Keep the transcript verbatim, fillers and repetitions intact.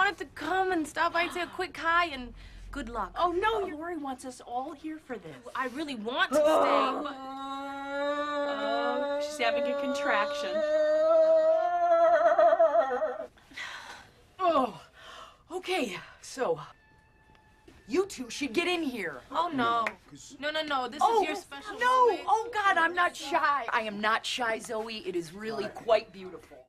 wanted to come and stop by and say a quick hi and good luck. Oh, no, Lori wants us all here for this. I really want to stay, but... Oh, she's having a contraction. Oh, okay, so you two should get in here. Oh, no. No, no, no, this Oh, is your special no, moment. oh God, I'm not shy. I am not shy, Zoe. It is really quite beautiful.